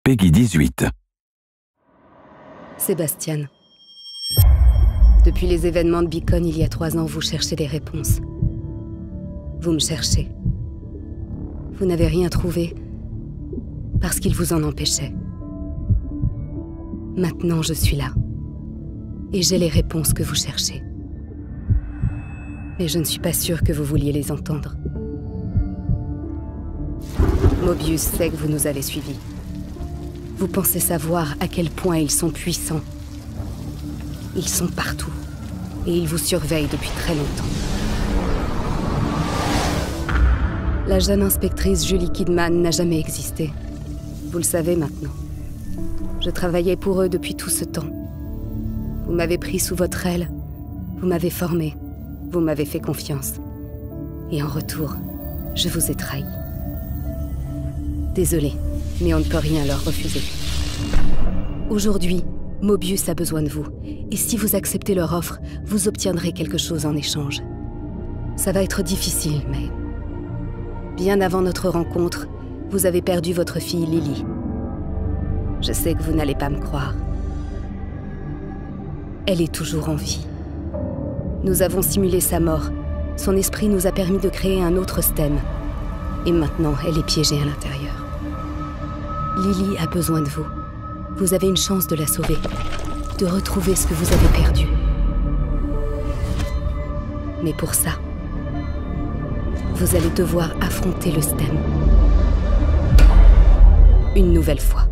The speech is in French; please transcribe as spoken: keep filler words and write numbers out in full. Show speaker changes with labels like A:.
A: Peggy dix-huit.
B: Sébastien. Depuis les événements de Beacon il y a trois ans, vous cherchez des réponses. Vous me cherchez. Vous n'avez rien trouvé parce qu'il vous en empêchait. Maintenant, je suis là. Et j'ai les réponses que vous cherchez. Mais je ne suis pas sûre que vous vouliez les entendre. Mobius sait que vous nous avez suivis. Vous pensez savoir à quel point ils sont puissants. Ils sont partout. Et ils vous surveillent depuis très longtemps. La jeune inspectrice Julie Kidman n'a jamais existé. Vous le savez maintenant. Je travaillais pour eux depuis tout ce temps. Vous m'avez pris sous votre aile. Vous m'avez formé. Vous m'avez fait confiance. Et en retour, je vous ai trahi. Désolée, mais on ne peut rien leur refuser. Aujourd'hui, Mobius a besoin de vous. Et si vous acceptez leur offre, vous obtiendrez quelque chose en échange. Ça va être difficile, mais... Bien avant notre rencontre, vous avez perdu votre fille Lily. Je sais que vous n'allez pas me croire. Elle est toujours en vie. Nous avons simulé sa mort. Son esprit nous a permis de créer un autre stem. Et maintenant, elle est piégée à l'intérieur. Lily a besoin de vous. Vous avez une chance de la sauver, de retrouver ce que vous avez perdu. Mais pour ça, vous allez devoir affronter le stem. Une nouvelle fois.